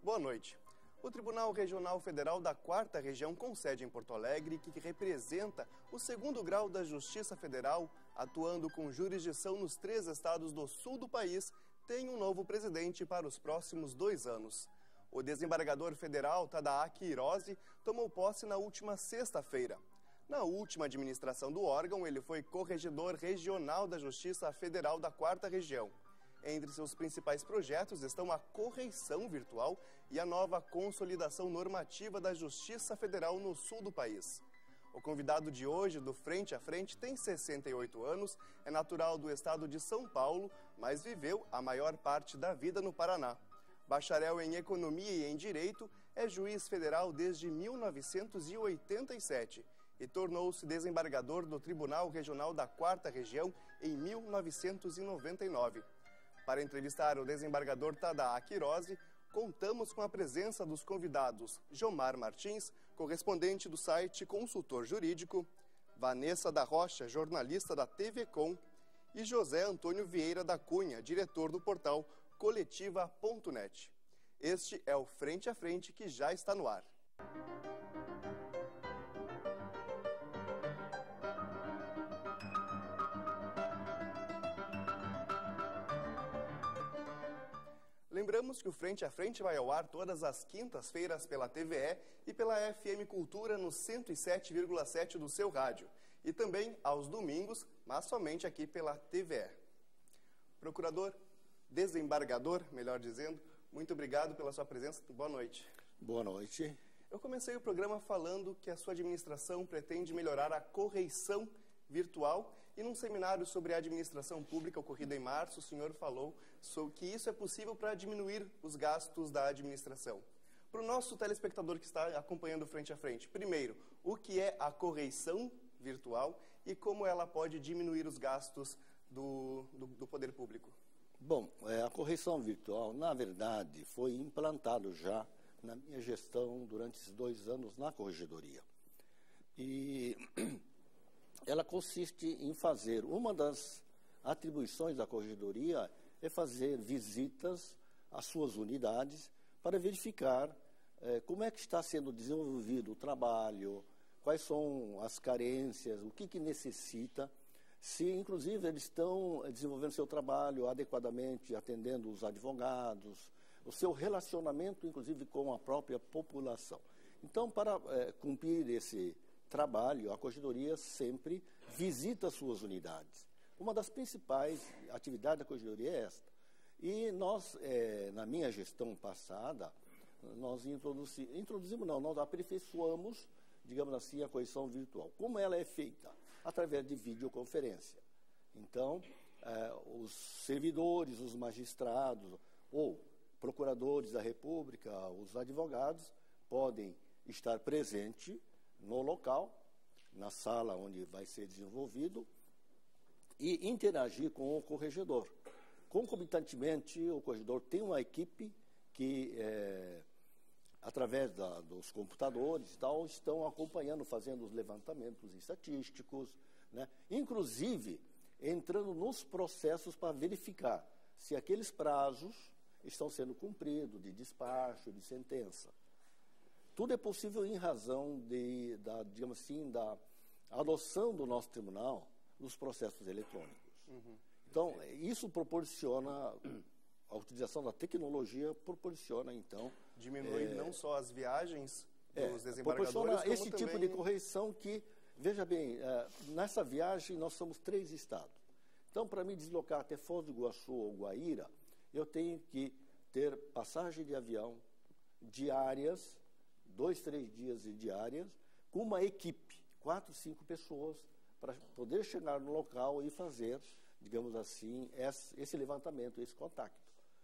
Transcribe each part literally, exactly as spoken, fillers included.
Boa noite. O Tribunal Regional Federal da quarta Região, com sede em Porto Alegre, que representa o segundo grau da Justiça Federal, atuando com jurisdição nos três estados do sul do país, tem um novo presidente para os próximos dois anos. O desembargador federal Tadaaki Hirose tomou posse na última sexta-feira. Na última administração do órgão, ele foi corregedor regional da Justiça Federal da quarta Região. Entre seus principais projetos estão a correição virtual e a nova consolidação normativa da Justiça Federal no sul do país. O convidado de hoje, do Frente a Frente, tem sessenta e oito anos, é natural do estado de São Paulo, mas viveu a maior parte da vida no Paraná. Bacharel em Economia e em Direito, é juiz federal desde mil novecentos e oitenta e sete e tornou-se desembargador do Tribunal Regional da quarta Região em mil novecentos e noventa e nove. Para entrevistar o desembargador Tadaaki Hirose, contamos com a presença dos convidados Jomar Martins, correspondente do site Consultor Jurídico, Vanessa da Rocha, jornalista da T V Com, e José Antônio Vieira da Cunha, diretor do portal coletiva ponto net. Este é o Frente a Frente, que já está no ar. Lembramos que o Frente a Frente vai ao ar todas as quintas-feiras pela T V E e pela F M Cultura no cento e sete vírgula sete do seu rádio. E também aos domingos, mas somente aqui pela T V E. Procurador, desembargador, melhor dizendo, muito obrigado pela sua presença. Boa noite. Boa noite. Eu comecei o programa falando que a sua administração pretende melhorar a correição virtual, e num seminário sobre a administração pública ocorrido em março, o senhor falou sobre que isso é possível para diminuir os gastos da administração. Para o nosso telespectador que está acompanhando o Frente a Frente, primeiro, o que é a correição virtual e como ela pode diminuir os gastos do, do, do poder público? Bom, é, a correição virtual, na verdade, foi implantado já na minha gestão durante esses dois anos na corregedoria. E ela consiste em fazer, uma das atribuições da corregedoria é fazer visitas às suas unidades para verificar eh, como é que está sendo desenvolvido o trabalho, quais são as carências, o que, que necessita, se inclusive eles estão desenvolvendo seu trabalho adequadamente, atendendo os advogados, o seu relacionamento inclusive com a própria população. Então, para eh, cumprir esse trabalho, a corregedoria sempre visita suas unidades. Uma das principais atividades da corregedoria é esta. E nós, é, na minha gestão passada, nós introduzi, introduzimos, não, nós aperfeiçoamos, digamos assim, a correição virtual. Como ela é feita? Através de videoconferência. Então, é, os servidores, os magistrados ou procuradores da República, os advogados, podem estar presentes no local, na sala onde vai ser desenvolvido, e interagir com o corregedor. Concomitantemente, o corregedor tem uma equipe que, é, através da, dos computadores e tal, estão acompanhando, fazendo os levantamentos estatísticos, né? Inclusive entrando nos processos para verificar se aqueles prazos estão sendo cumpridos, de despacho, de sentença. Tudo é possível em razão de, da, digamos assim, da adoção do nosso tribunal nos processos eletrônicos. Uhum. Então, isso proporciona, a utilização da tecnologia proporciona, então... Diminui é, não só as viagens é, dos desembargadores, proporciona como esse também... tipo de correição que, veja bem, é, nessa viagem nós somos três estados. Então, para me deslocar até Foz do Iguaçu ou Guaíra, eu tenho que ter passagem de avião diárias, dois, três dias de diárias, com uma equipe, quatro, cinco pessoas, para poder chegar no local e fazer, digamos assim, esse levantamento, esse contato.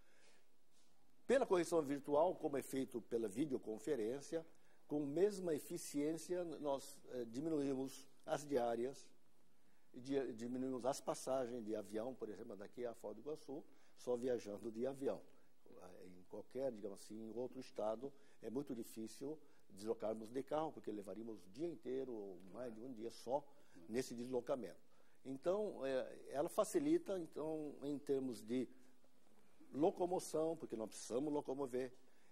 Pela correção virtual, como é feito pela videoconferência, com mesma eficiência, nós eh, diminuímos as diárias, di, diminuímos as passagens de avião, por exemplo, daqui a Foz do Iguaçu, só viajando de avião. Em qualquer, digamos assim, outro estado, é muito difícil deslocarmos de carro, porque levaríamos o dia inteiro, ou mais de um dia só, nesse deslocamento. Então, é, ela facilita, então, em termos de locomoção, porque nós precisamos locomover,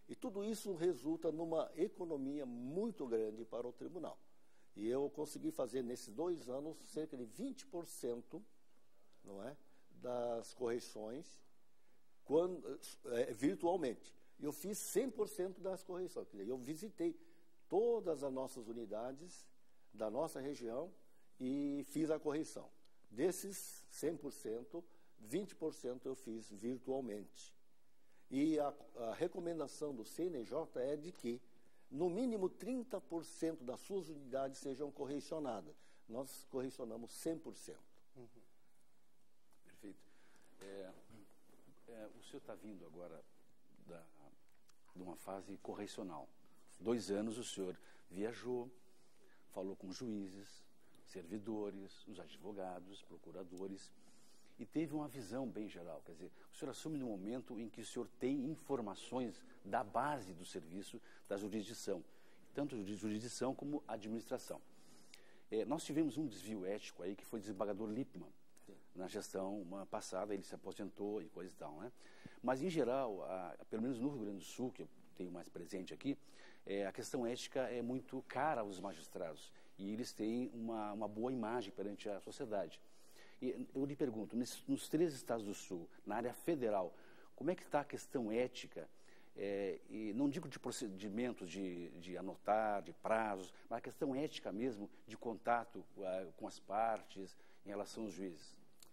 E tudo isso resulta numa economia muito grande para o tribunal. E eu consegui fazer, nesses dois anos, cerca de vinte por cento, não é, das correções quando, é, virtualmente. Eu fiz cem por cento das correções. Quer dizer, eu visitei todas as nossas unidades da nossa região e fiz a correção. Desses cem por cento, vinte por cento eu fiz virtualmente. E a, a recomendação do C N J é de que, no mínimo, trinta por cento das suas unidades sejam correcionadas. Nós correcionamos cem por cento. Uhum. Perfeito. É, é, o senhor está vindo agora da, de uma fase correcional. Dois anos o senhor viajou, falou com juízes, servidores, os advogados, procuradores, e teve uma visão bem geral. Quer dizer, o senhor assume no momento em que o senhor tem informações da base do serviço da jurisdição, tanto de jurisdição como administração. É, nós tivemos um desvio ético aí que foi o desembargador Lippmann, sim, na gestão uma passada, ele se aposentou e coisa e tal, né? Mas, em geral, a, pelo menos no Rio Grande do Sul, que eu tenho mais presente aqui, é, a questão ética é muito cara aos magistrados e eles têm uma, uma boa imagem perante a sociedade. E eu lhe pergunto, nesses, nos três estados do Sul, na área federal, como é que está a questão ética? É, e não digo de procedimentos de, de anotar, de prazos, mas a questão ética mesmo, de contato uh, com as partes, em relação aos juízes.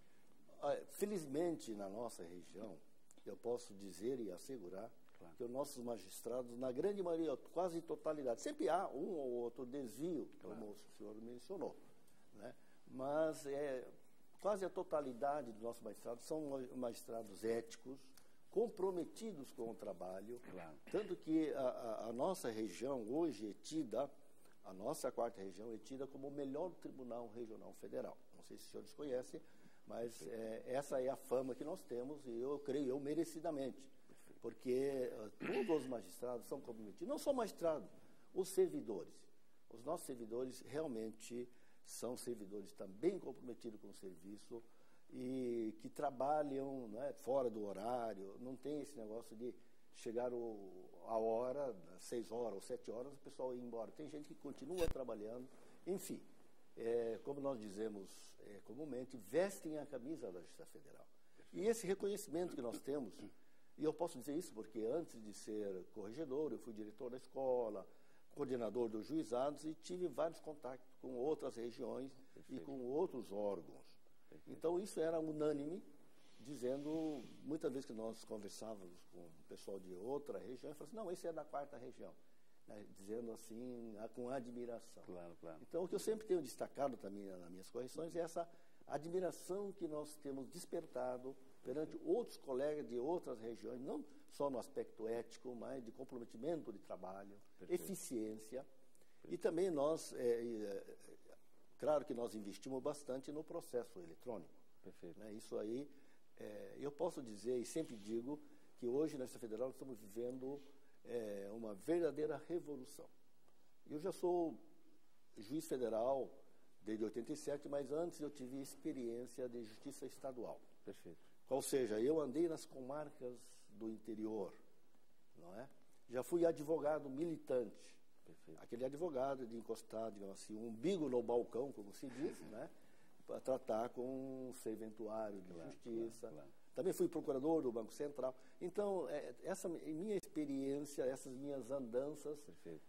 Felizmente, na nossa região, eu posso dizer e assegurar, claro, que os nossos magistrados, na grande maioria, quase totalidade, sempre há um ou outro desvio, claro, como o senhor mencionou, né? Mas é, quase a totalidade dos nossos magistrados são magistrados éticos, comprometidos com o trabalho, claro, tanto que a, a, a nossa região hoje é tida, a nossa quarta região é tida como o melhor tribunal regional federal. Não sei se os senhores conhecem, mas é, essa é a fama que nós temos e eu creio eu merecidamente, porque uh, todos os magistrados são comprometidos, não só magistrados, os servidores. Os nossos servidores realmente são servidores também comprometidos com o serviço e que trabalham, né, fora do horário, não tem esse negócio de chegar o, a hora, seis horas ou sete horas, o pessoal ir embora. Tem gente que continua trabalhando, enfim, é, como nós dizemos é, comumente, vestem a camisa da Justiça Federal. E esse reconhecimento que nós temos, e eu posso dizer isso porque antes de ser corregedor, eu fui diretor da escola, coordenador dos juizados e tive vários contatos com outras regiões, perfeito, e com outros órgãos. Perfeito. Então, isso era unânime, dizendo, muitas vezes que nós conversávamos com o pessoal de outra região, eu falava assim, não, esse é da quarta região, né? Dizendo assim, com admiração. Claro, claro. Então, o que eu sempre tenho destacado também nas minhas correções é essa admiração que nós temos despertado perante outros colegas de outras regiões, não só no aspecto ético, mas de comprometimento de trabalho, perfeito, eficiência. Perfeito. E também nós, é, é, claro que nós investimos bastante no processo eletrônico. Perfeito. Né? Isso aí, é, eu posso dizer e sempre digo que hoje na Justiça Federal nós estamos vivendo é, uma verdadeira revolução. Eu já sou juiz federal desde oitenta e sete, mas antes eu tive experiência de justiça estadual. Perfeito. Ou seja, eu andei nas comarcas do interior, não é? Já fui advogado militante. Perfeito. Aquele advogado de encostar, digamos assim, um umbigo no balcão, como se diz, né? Para tratar com um serventuário de claro, justiça. Claro, claro. Também fui procurador do Banco Central. Então, é, essa minha experiência, essas minhas andanças,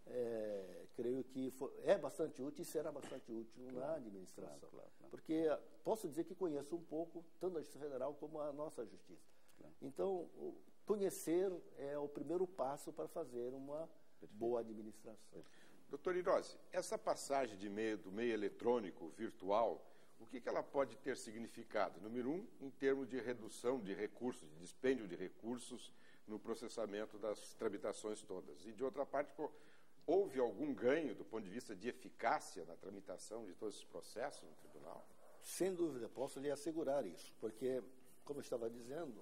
é, creio que foi, é bastante útil e será bastante útil claro, na administração. Claro, claro, claro. Porque posso dizer que conheço um pouco tanto a Justiça Federal como a nossa Justiça. Claro. Então, conhecer é o primeiro passo para fazer uma Perfeito. boa administração. Doutor Hirose, essa passagem de meio, do meio eletrônico virtual, o que, que ela pode ter significado? Número um, em termos de redução de recursos, de dispêndio de recursos no processamento das tramitações todas. E, de outra parte, houve algum ganho do ponto de vista de eficácia na tramitação de todos esses processos no tribunal? Sem dúvida, posso lhe assegurar isso, porque, como eu estava dizendo,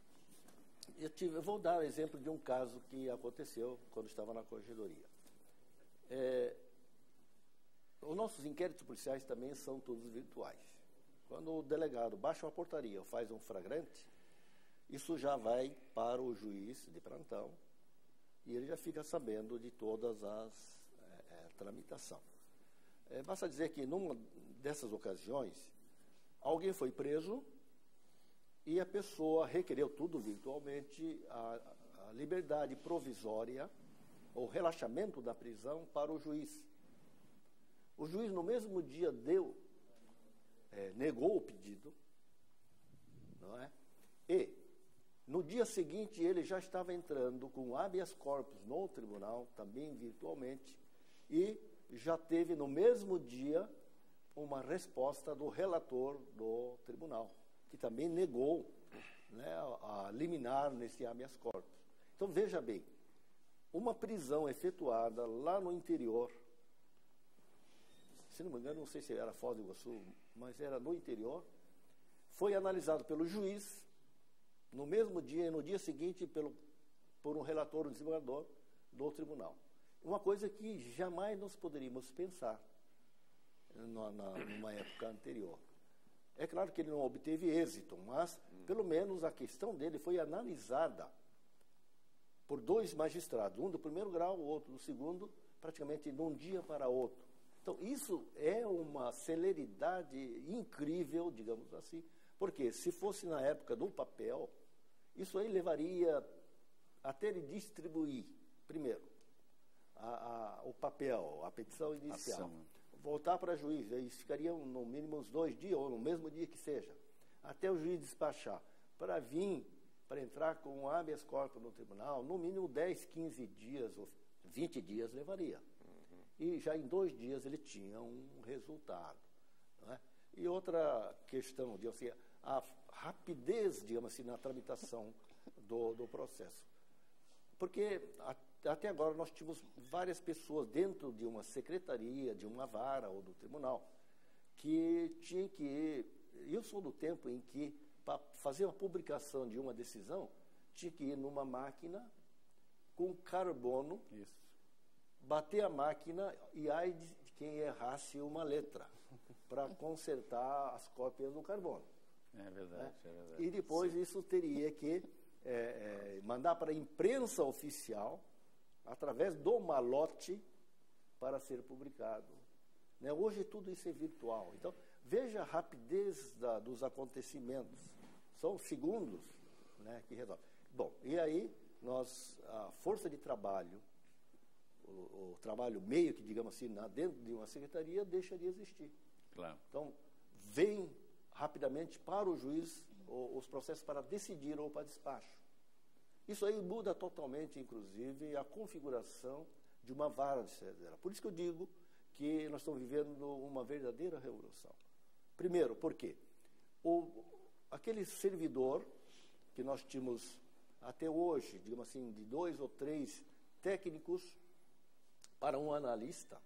eu, tive, eu vou dar o exemplo de um caso que aconteceu quando estava na corregedoria. É, os nossos inquéritos policiais também são todos virtuais. Quando o delegado baixa uma portaria ou faz um flagrante, isso já vai para o juiz de plantão e ele já fica sabendo de todas as é, é, tramitação. É, basta dizer que numa dessas ocasiões, alguém foi preso e a pessoa requereu tudo virtualmente, a, a liberdade provisória, o relaxamento da prisão para o juiz. O juiz, no mesmo dia, deu, é, negou o pedido, não é? E, no dia seguinte, ele já estava entrando com habeas corpus no tribunal, também virtualmente, e já teve, no mesmo dia, uma resposta do relator do tribunal, que também negou, né, a, a liminar nesse habeas corpus. Então, veja bem, uma prisão efetuada lá no interior, se não me engano, não sei se era Foz do Iguaçu, mas era no interior, foi analisado pelo juiz, no mesmo dia e no dia seguinte, pelo, por um relator, um desembargador do tribunal. Uma coisa que jamais nós poderíamos pensar na, na, numa época anterior. É claro que ele não obteve êxito, mas, pelo menos, a questão dele foi analisada por dois magistrados, um do primeiro grau, o outro do segundo, praticamente de um dia para outro. Então, isso é uma celeridade incrível, digamos assim, porque se fosse na época do papel, isso aí levaria até ele distribuir, primeiro, a, a, o papel, a petição inicial, Ação. voltar para juiz, aí ficariam no mínimo uns dois dias, ou no mesmo dia que seja, até o juiz despachar, para vir, para entrar com um habeas corpus no tribunal, no mínimo dez, quinze dias, ou vinte dias levaria. Uhum. E já em dois dias ele tinha um resultado. Não é? E outra questão, digamos assim, a rapidez, digamos assim, na tramitação do, do processo. Porque a, até agora nós tínhamos várias pessoas dentro de uma secretaria, de uma vara ou do tribunal, que tinham que ir. Eu sou do tempo em que, para fazer uma publicação de uma decisão, tinha que ir numa máquina com carbono, Isso. bater a máquina e ai de quem errasse uma letra, para consertar as cópias no carbono. É verdade, né? é verdade. E depois Sim. isso teria que é, é, mandar para a imprensa oficial, através do malote, para ser publicado. Né? Hoje tudo isso é virtual. Então, veja a rapidez da, dos acontecimentos. São segundos, né, que resolvem. Bom, e aí, nós, a força de trabalho, o, o trabalho meio que, digamos assim, na, dentro de uma secretaria, deixa de existir. Claro. Então, vem rapidamente para o juiz os processos para decidir ou para despacho. Isso aí muda totalmente, inclusive, a configuração de uma vara de cedera. Por isso que eu digo que nós estamos vivendo uma verdadeira revolução. Primeiro, por quê? O, aquele servidor que nós tínhamos até hoje, digamos assim, de dois ou três técnicos para um analista,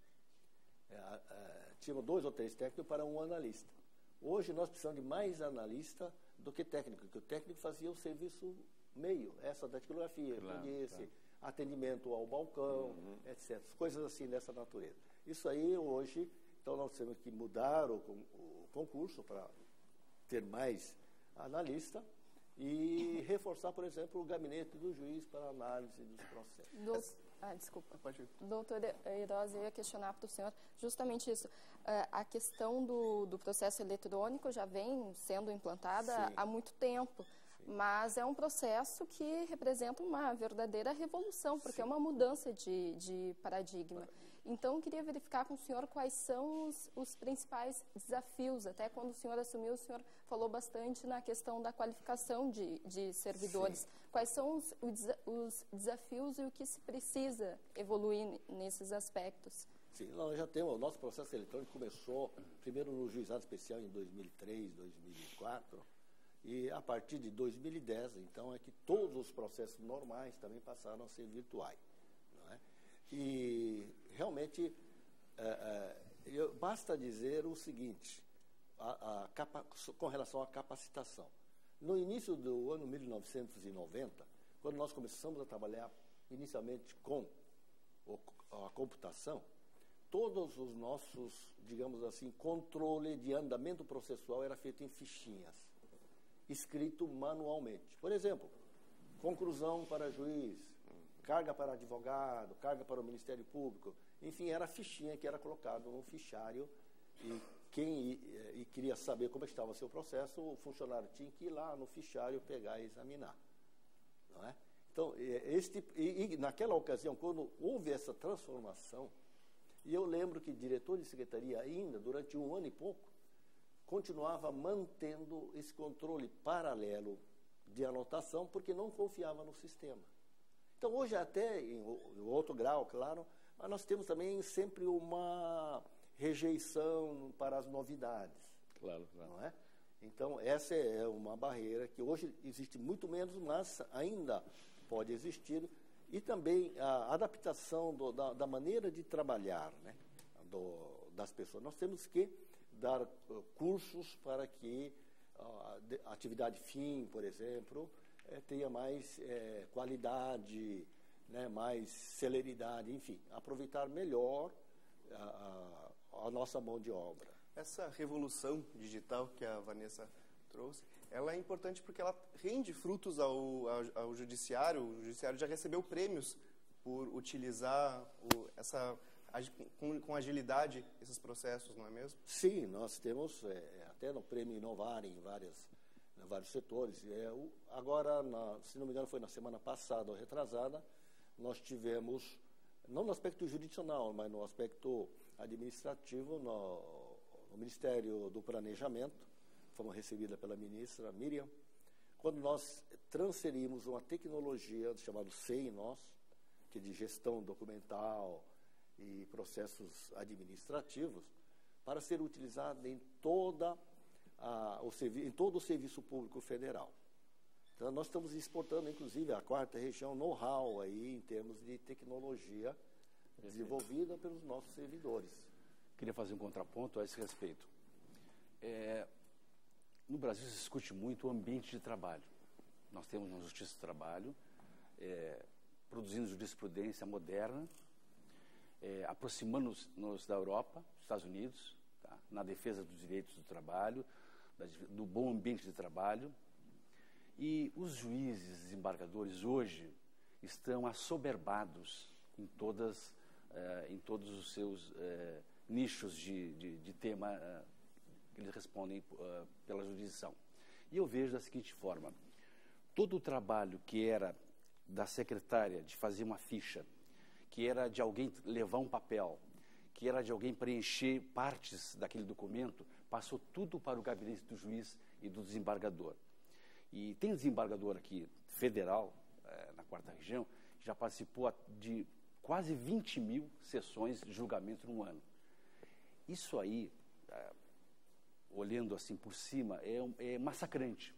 é, é, tínhamos dois ou três técnicos para um analista. Hoje nós precisamos de mais analista do que técnico, porque o técnico fazia o serviço meio, essa datilografia, claro, esse claro. atendimento ao balcão, uhum. etcétera. Coisas assim dessa natureza. Isso aí hoje, então nós temos que mudar o, o concurso para ter mais analista e reforçar, por exemplo, o gabinete do juiz para análise dos processos. Do... Ah, desculpa. Doutor Herói, eu ia questionar para o senhor justamente isso. A questão do, do processo eletrônico já vem sendo implantada Sim. há muito tempo, Sim. mas é um processo que representa uma verdadeira revolução, porque Sim. é uma mudança de, de paradigma. Então, eu queria verificar com o senhor quais são os, os principais desafios. Até quando o senhor assumiu, o senhor falou bastante na questão da qualificação de, de servidores. Sim. Quais são os, os desafios e o que se precisa evoluir nesses aspectos? Sim, nós já temos, o nosso processo eletrônico começou primeiro no Juizado Especial em dois mil e três, dois mil e quatro, e a partir de dois mil e dez, então, é que todos os processos normais também passaram a ser virtuais. Não é? E realmente, é, é, eu, basta dizer o seguinte, a, a capa, com relação à capacitação. No início do ano mil novecentos e noventa, quando nós começamos a trabalhar inicialmente com o, a computação, todos os nossos, digamos assim, controle de andamento processual era feito em fichinhas, escrito manualmente. Por exemplo, conclusão para juiz, carga para advogado, carga para o Ministério Público, enfim, era a fichinha que era colocado no fichário e quem e, e queria saber como estava o seu processo, o funcionário tinha que ir lá no fichário pegar e examinar, não é? Então, esse tipo, e, e naquela ocasião, quando houve essa transformação, e eu lembro que diretor de secretaria ainda, durante um ano e pouco, continuava mantendo esse controle paralelo de anotação, porque não confiava no sistema. Então, hoje até, em outro grau, claro, mas nós temos também sempre uma rejeição para as novidades. Claro, claro. Não é? Então, essa é uma barreira que hoje existe muito menos, mas ainda pode existir. E também a adaptação do, da, da maneira de trabalhar, né, do, das pessoas. Nós temos que dar uh, cursos para que uh, a atividade fim, por exemplo, eh, tenha mais eh, qualidade, né, mais celeridade, enfim, aproveitar melhor a, a, a nossa mão de obra. Essa revolução digital que a Vanessa trouxe, ela é importante porque ela rende frutos ao, ao, ao judiciário. O judiciário já recebeu prêmios por utilizar o, essa, com, com agilidade esses processos, não é mesmo? Sim, nós temos é, até no prêmio Inovar em várias, em vários setores. É, o, agora, na, se não me engano, foi na semana passada ou retrasada, nós tivemos, não no aspecto jurisdicional, mas no aspecto administrativo, no, no Ministério do Planejamento, fomos recebida pela ministra Miriam, quando nós transferimos uma tecnologia chamada S E I Nós, que é de gestão documental e processos administrativos, para ser utilizada em, toda a, o servi em todo o serviço público federal. Então, nós estamos exportando, inclusive, a quarta região know-how aí em termos de tecnologia desenvolvida pelos nossos servidores. Queria fazer um contraponto a esse respeito. É, no Brasil se discute muito o ambiente de trabalho. Nós temos uma justiça do trabalho, é, produzindo jurisprudência moderna, é, aproximando-nos da Europa, dos Estados Unidos, tá, na defesa dos direitos do trabalho, da, do bom ambiente de trabalho. E os juízes, desembargadores, hoje, estão assoberbados em, todas, eh, em todos os seus eh, nichos de, de, de tema eh, que eles respondem eh, pela jurisdição. E eu vejo da seguinte forma: todo o trabalho que era da secretária de fazer uma ficha, que era de alguém levar um papel, que era de alguém preencher partes daquele documento, passou tudo para o gabinete do juiz e do desembargador. E tem desembargador aqui, federal, eh, na quarta região, que já participou de quase vinte mil sessões de julgamento no ano. Isso aí, eh, olhando assim por cima, é, é massacrante.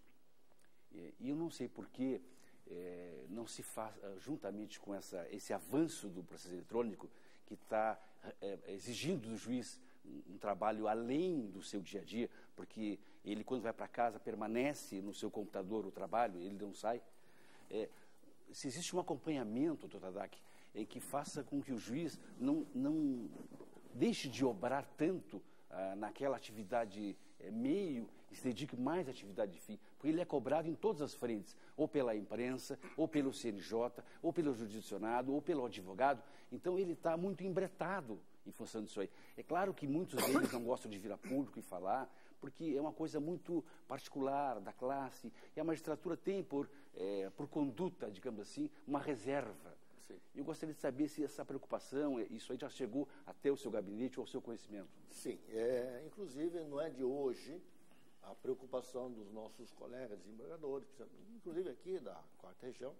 E, e eu não sei por que eh, não se faz, juntamente com essa, esse avanço do processo eletrônico, que está eh, exigindo do juiz um, um trabalho além do seu dia a dia, porque ele, quando vai para casa, permanece no seu computador o trabalho, ele não sai. É, se existe um acompanhamento, doutor Tadac, em que faça com que o juiz não, não deixe de obrar tanto ah, naquela atividade é, meio e se dedique mais à atividade de fim, porque ele é cobrado em todas as frentes, ou pela imprensa, ou pelo C N J, ou pelo jurisdicionado, ou pelo advogado. Então, ele está muito embretado em função disso aí. É claro que muitos deles não gostam de vir a público e falar, porque é uma coisa muito particular da classe, e a magistratura tem, por, é, por conduta, digamos assim, uma reserva. Sim. Eu gostaria de saber se essa preocupação, isso aí já chegou até o seu gabinete ou ao seu conhecimento. Sim, é, inclusive não é de hoje a preocupação dos nossos colegas desembargadores, inclusive aqui da quarta região,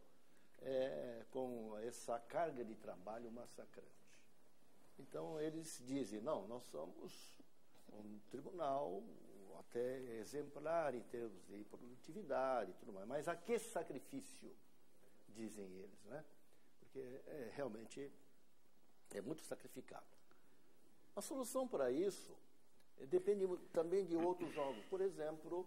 é, com essa carga de trabalho massacrante. Então, eles dizem, não, nós somos um tribunal até exemplar em termos de produtividade e tudo mais, mas a que sacrifício, dizem eles, né? Porque é, realmente é muito sacrificado. A solução para isso é, depende também de outros jogos. Por exemplo,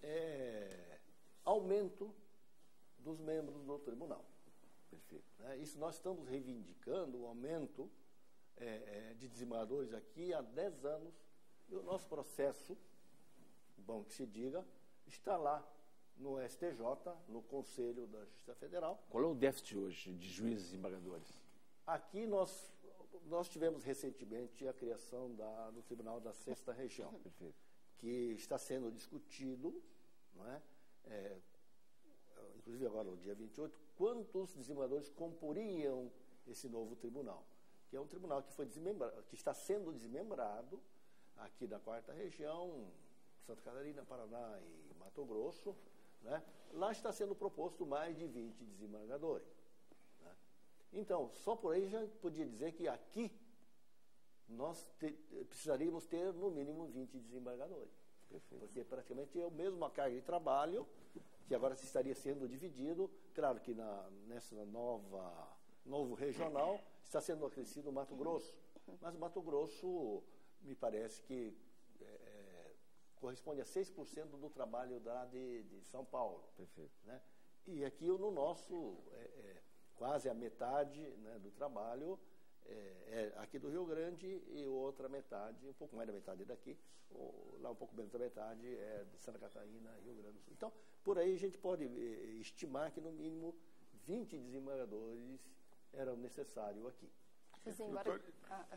é, aumento dos membros do tribunal. Perfeito. Né? Isso nós estamos reivindicando, o aumento é, é, de desembargadores aqui há dez anos, e o nosso processo, bom que se diga, está lá no S T J, no Conselho da Justiça Federal. Qual é o déficit hoje de juízes e embargadores? Aqui nós, nós tivemos recentemente a criação da, do Tribunal da Sexta Região, Perfeito. que está sendo discutido, não é? É, inclusive agora no dia vinte e oito, quantos desembargadores comporiam esse novo tribunal, que é um tribunal que, foi desmembrado, que está sendo desmembrado aqui da quarta região, Santa Catarina, Paraná e Mato Grosso, né? Lá está sendo proposto mais de vinte desembargadores. Né? Então, só por aí já podia dizer que aqui nós te, precisaríamos ter no mínimo vinte desembargadores. Perfeito. Porque praticamente é a mesma carga de trabalho que agora se estaria sendo dividido. Claro que na, nessa nova novo regional está sendo acrescido o Mato Grosso, mas o Mato Grosso me parece que é, corresponde a seis por cento do trabalho da de, de São Paulo. Perfeito. Né? E aqui no nosso, é, é, quase a metade, né, do trabalho é, é aqui do Rio Grande e outra metade, um pouco mais da metade daqui, ou, lá um pouco menos da metade é de Santa Catarina e Rio Grande do Sul. Então, por aí a gente pode é, estimar que no mínimo vinte desembargadores eram necessários aqui. Desembargador... Ah.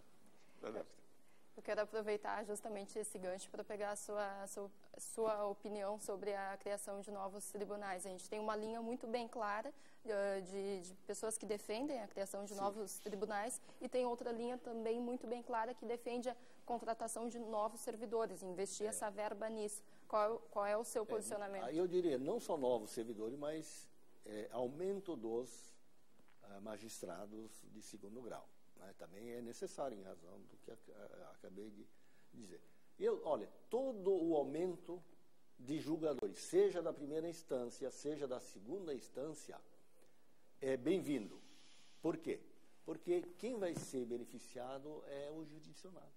Eu quero aproveitar justamente esse gancho para pegar a sua, a sua, a sua opinião sobre a criação de novos tribunais. A gente tem uma linha muito bem clara uh, de, de pessoas que defendem a criação de Sim. novos tribunais e tem outra linha também muito bem clara que defende a contratação de novos servidores, investir é. essa verba nisso. Qual, qual é o seu posicionamento? É, eu diria, não só novos servidores, mas é, aumento dos uh, magistrados de segundo grau. Né, também é necessário, em razão do que a, a, acabei de dizer. Eu, olha, todo o aumento de julgadores, seja da primeira instância, seja da segunda instância, é bem-vindo. Por quê? Porque quem vai ser beneficiado é o jurisdicionado.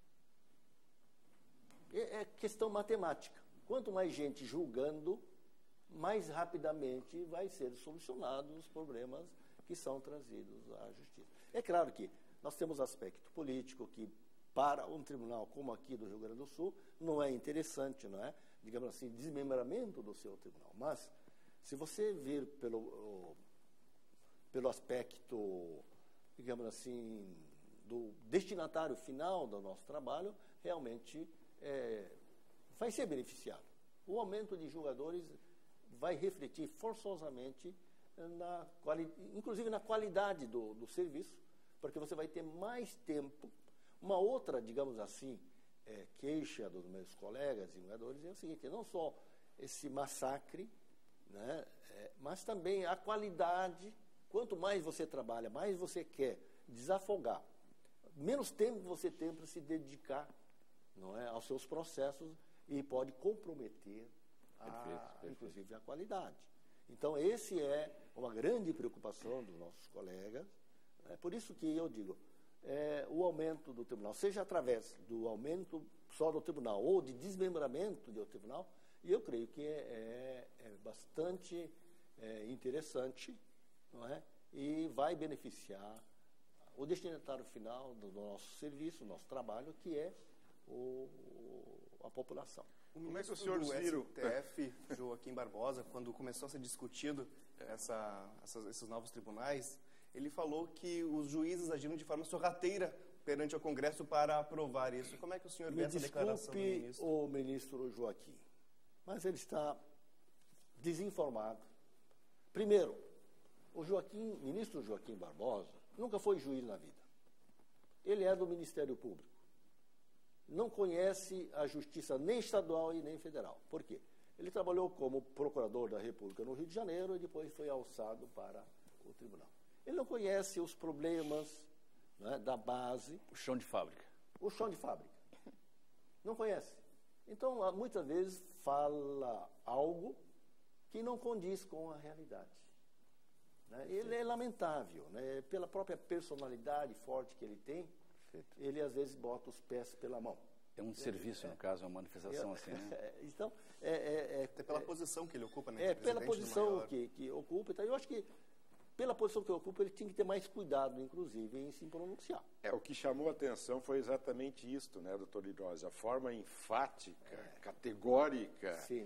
É, é questão matemática. Quanto mais gente julgando, mais rapidamente vai ser solucionados os problemas que são trazidos à justiça. É claro que nós temos aspecto político que, para um tribunal como aqui do Rio Grande do Sul, não é interessante, não é? Digamos assim, desmembramento do seu tribunal. Mas, se você vir pelo, pelo aspecto, digamos assim, do destinatário final do nosso trabalho, realmente é, vai ser beneficiado. O aumento de julgadores vai refletir forçosamente, na, inclusive na qualidade do, do serviço, porque você vai ter mais tempo. Uma outra, digamos assim, é, queixa dos meus colegas e jogadores é o seguinte, não só esse massacre, né, é, mas também a qualidade. Quanto mais você trabalha, mais você quer desafogar, menos tempo você tem para se dedicar, não é, aos seus processos e pode comprometer, a, perfeito, perfeito. inclusive, a qualidade. Então, esse é uma grande preocupação dos nossos colegas. É por isso que eu digo, é, o aumento do tribunal, seja através do aumento só do tribunal ou de desmembramento do tribunal, e eu creio que é, é, é bastante é, interessante, não é? E vai beneficiar o destinatário final do nosso serviço, do nosso trabalho, que é o, a população. O ministro do S T F, Joaquim Barbosa, quando começou a ser discutido essa, essas, esses novos tribunais, ele falou que os juízes agiram de forma sorrateira perante o Congresso para aprovar isso. Como é que o senhor vê essa declaração do ministro? O ministro Joaquim, mas ele está desinformado. Primeiro, o Joaquim, ministro Joaquim Barbosa nunca foi juiz na vida. Ele é do Ministério Público. Não conhece a justiça nem estadual e nem federal. Por quê? Ele trabalhou como procurador da República no Rio de Janeiro e depois foi alçado para o tribunal. Ele não conhece os problemas, né, da base. O chão de fábrica. O chão de fábrica. Não conhece. Então, muitas vezes, fala algo que não condiz com a realidade. Né? Ele é lamentável, né? Pela própria personalidade forte que ele tem, perfeito. Ele às vezes bota os pés pela mão. É um serviço, é, no caso, é uma manifestação é, assim, né? Então, é, é, é, Até pela é, posição que ele ocupa, né? É, pela posição que, que ocupa. Então, eu acho que pela posição que eu ocupo, ele tinha que ter mais cuidado, inclusive, em se pronunciar. É, o que chamou a atenção foi exatamente isto, né, doutor Irosa? A forma enfática, é. categórica, Sim.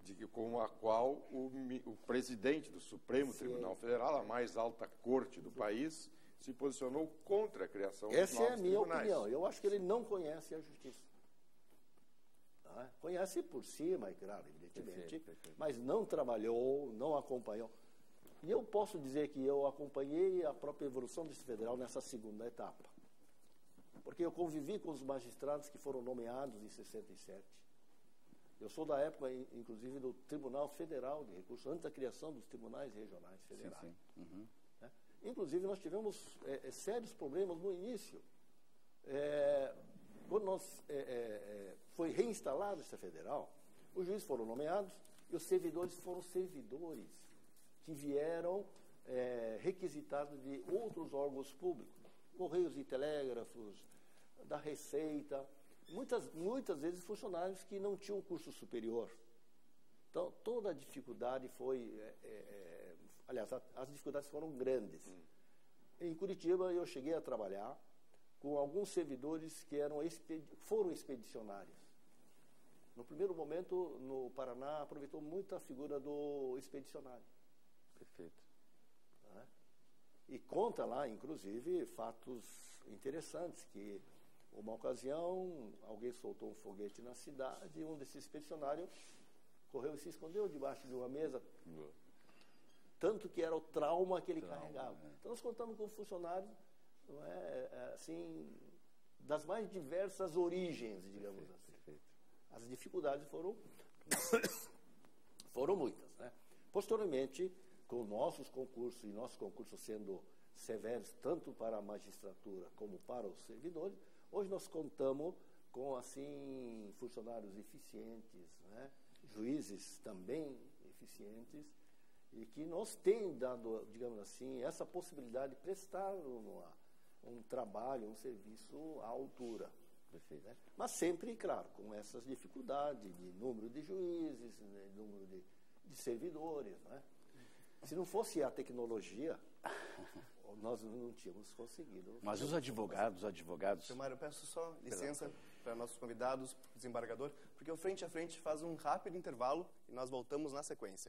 de que, com a qual o, o presidente do Supremo Sim. Tribunal Federal, a mais alta corte do país, se posicionou contra a criação dos novos tribunais. Essa é a minha tribunais. opinião. Eu acho que ele não conhece a justiça. Tá? Conhece por cima, é claro, evidentemente, perfeito, perfeito. Mas não trabalhou, não acompanhou. E eu posso dizer que eu acompanhei a própria evolução desse federal nessa segunda etapa. Porque eu convivi com os magistrados que foram nomeados em sessenta e sete. Eu sou da época, inclusive, do Tribunal Federal de Recursos, antes da criação dos tribunais regionais federais. Sim, sim. Uhum. Né? Inclusive, nós tivemos é, sérios problemas no início. É, quando nós, é, é, foi reinstalado esse federal, os juízes foram nomeados e os servidores foram servidores que vieram é, requisitados de outros órgãos públicos, Correios e Telégrafos, da Receita, muitas, muitas vezes funcionários que não tinham curso superior. Então, toda a dificuldade foi... É, é, aliás, a, as dificuldades foram grandes. Hum. Em Curitiba, eu cheguei a trabalhar com alguns servidores que eram expedi- foram expedicionários. No primeiro momento, no Paraná, aproveitou muito a figura do expedicionário. Perfeito. Né? E conta lá, inclusive, fatos interessantes, que uma ocasião, alguém soltou um foguete na cidade e um desses expedicionários correu e se escondeu debaixo de uma mesa, Boa. tanto que era o trauma que ele trauma, carregava. É. Então, nós contamos com funcionários, não é, é, assim, das mais diversas origens, digamos perfeito, assim. Perfeito. As dificuldades foram, foram muitas. Né? Posteriormente, com nossos concursos, e nossos concursos sendo severos tanto para a magistratura como para os servidores, hoje nós contamos com, assim, funcionários eficientes, né? Juízes também eficientes, e que nos têm dado, digamos assim, essa possibilidade de prestar uma, um trabalho, um serviço à altura. Perfeito, né? Mas sempre, claro, com essas dificuldades de número de juízes, né? número de, de servidores, né? Se não fosse a tecnologia, nós não tínhamos conseguido. Mas os advogados, os advogados... Seu Mário, eu peço só licença para nossos convidados, desembargador, porque o Frente a Frente faz um rápido intervalo e nós voltamos na sequência.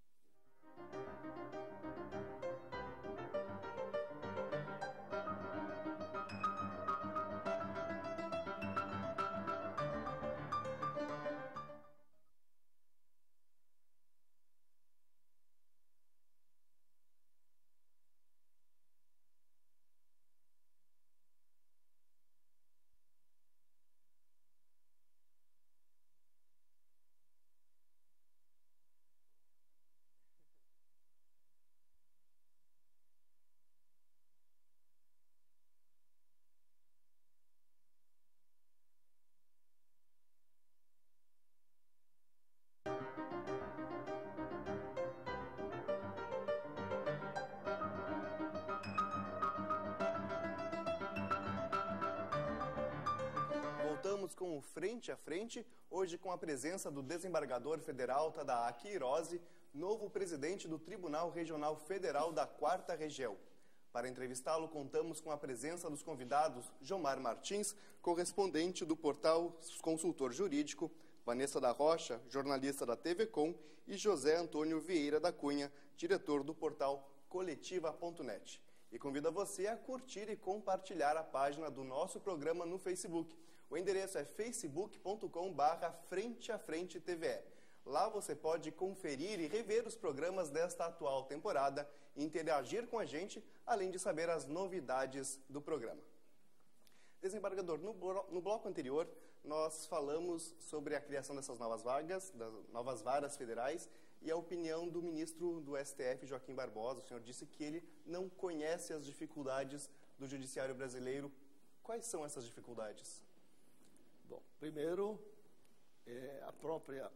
Voltamos com o Frente a Frente, hoje com a presença do desembargador federal Tadaaki Hirose, novo presidente do Tribunal Regional Federal da quarta Região. Para entrevistá-lo, contamos com a presença dos convidados Jomar Martins, correspondente do portal Consultor Jurídico, Vanessa da Rocha, jornalista da T V Com, e José Antônio Vieira da Cunha, diretor do portal coletiva ponto net. E convido você a curtir e compartilhar a página do nosso programa no Facebook. O endereço é facebook ponto com barra frente a frente T V E. Lá você pode conferir e rever os programas desta atual temporada e interagir com a gente, além de saber as novidades do programa. Desembargador, no, blo- no bloco anterior, nós falamos sobre a criação dessas novas vagas, das novas varas federais, e a opinião do ministro do S T F, Joaquim Barbosa. O senhor disse que ele não conhece as dificuldades do judiciário brasileiro. Quais são essas dificuldades? Bom, primeiro, é a própria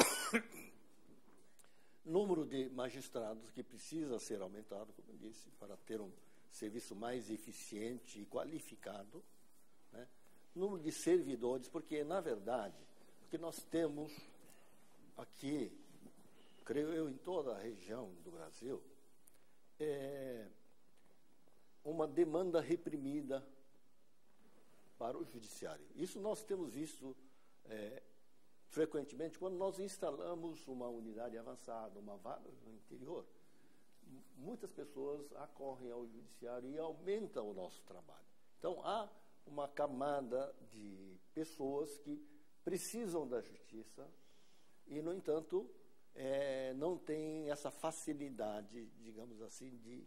número de magistrados que precisa ser aumentado, como eu disse, para ter um serviço mais eficiente e qualificado, né? Número de servidores, porque, na verdade, o que nós temos aqui, creio eu, em toda a região do Brasil, é uma demanda reprimida para o judiciário. Isso nós temos visto é, frequentemente, quando nós instalamos uma unidade avançada, uma vara no interior, muitas pessoas acorrem ao judiciário e aumentam o nosso trabalho. Então, há uma camada de pessoas que precisam da justiça e, no entanto, é, não têm essa facilidade, digamos assim, de,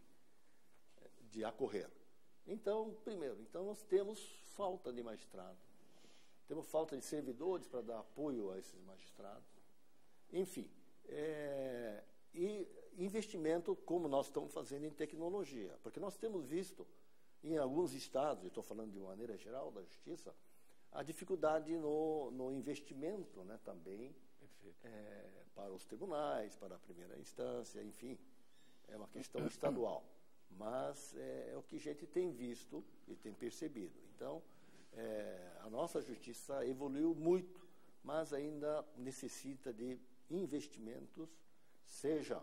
de acorrer. Então, primeiro, então nós temos falta de magistrado, temos falta de servidores para dar apoio a esses magistrados, enfim, é, e investimento como nós estamos fazendo em tecnologia, porque nós temos visto em alguns estados, eu estou falando de uma maneira geral da justiça, a dificuldade no, no investimento, né, também é, para os tribunais, para a primeira instância, enfim, é uma questão estadual. Mas é, é o que a gente tem visto e tem percebido. Então, é, a nossa justiça evoluiu muito, mas ainda necessita de investimentos, seja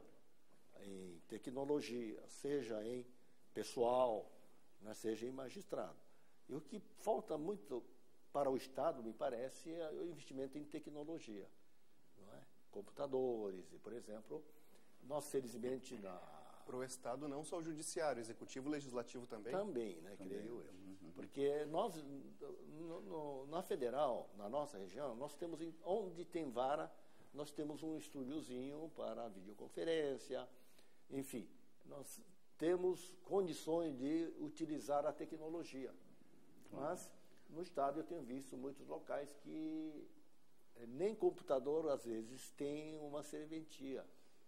em tecnologia, seja em pessoal, né, seja em magistrado. E o que falta muito para o Estado, me parece, é o investimento em tecnologia. Não é? Computadores, e, por exemplo, nós, felizmente, na... Para o Estado, não só o judiciário, executivo, legislativo também? Também, né, também. creio eu. Uhum. Porque nós, no, no, na federal, na nossa região, nós temos, onde tem vara, nós temos um estúdiozinho para videoconferência, enfim, nós temos condições de utilizar a tecnologia. Mas, no Estado, eu tenho visto muitos locais que nem computador, às vezes, tem uma serventia.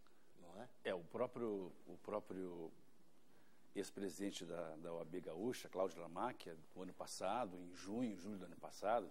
É, o próprio, o próprio ex-presidente da, da O A B Gaúcha, Cláudio Lamáquia, no ano passado, em junho, julho do ano passado,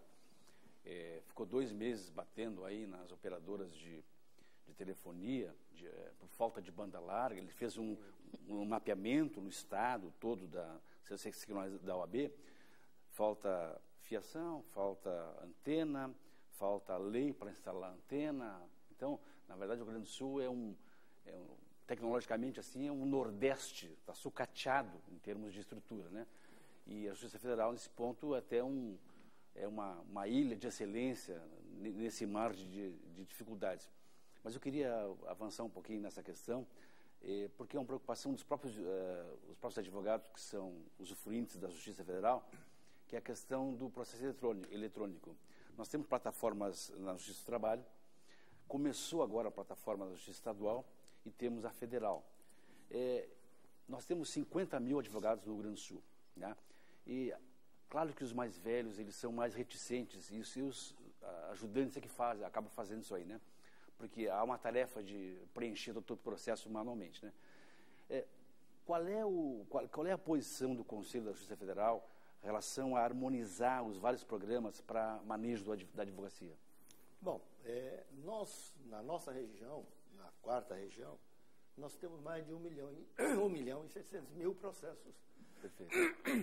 é, ficou dois meses batendo aí nas operadoras de, de telefonia, de, é, por falta de banda larga. Ele fez um, um mapeamento no estado todo da, da O A B, falta fiação, falta antena, falta lei para instalar antena. Então, na verdade, o Rio Grande do Sul é um É um, tecnologicamente assim, é um nordeste, está sucateado em termos de estrutura, né? E a Justiça Federal, nesse ponto, até um, é uma, uma ilha de excelência nesse mar de, de dificuldades. Mas eu queria avançar um pouquinho nessa questão, eh, porque é uma preocupação dos próprios, eh, os próprios advogados que são usufruintes da Justiça Federal, que é a questão do processo eletrônico. Nós temos plataformas na Justiça do Trabalho, começou agora a plataforma da Justiça Estadual, e temos a federal. É, nós temos cinquenta mil advogados no Rio Grande do Sul. Né? E, claro que os mais velhos, eles são mais reticentes, e os seus ajudantes é que fazem, acabam fazendo isso aí, né? Porque há uma tarefa de preencher todo o processo manualmente. Né? É, qual, é o, qual, qual é a posição do Conselho da Justiça Federal em relação a harmonizar os vários programas para manejo do, da advocacia? Bom, é, nós, na nossa região, na quarta região, nós temos mais de um milhão e, um milhão e seiscentos mil processos. Perfeito.